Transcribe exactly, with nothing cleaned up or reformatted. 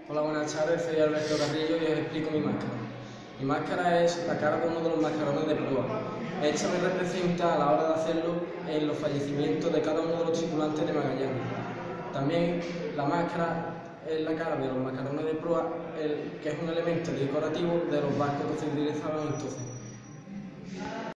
Hola, buenas tardes, soy Alberto Carrillo y os explico mi máscara. Mi máscara es la cara de uno de los mascarones de proa. Esta me representa a la hora de hacerlo en los fallecimientos de cada uno de los tripulantes de Magallanes. También la máscara es la cara de los mascarones de proa, el, que es un elemento decorativo de los barcos que se utilizaban entonces.